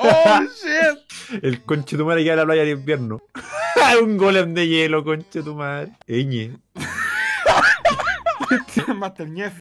¡Oh, shit! El conche tu madre queda en la playa de invierno. Un golem de hielo, conche tu madre. Eñe. Master Ñef.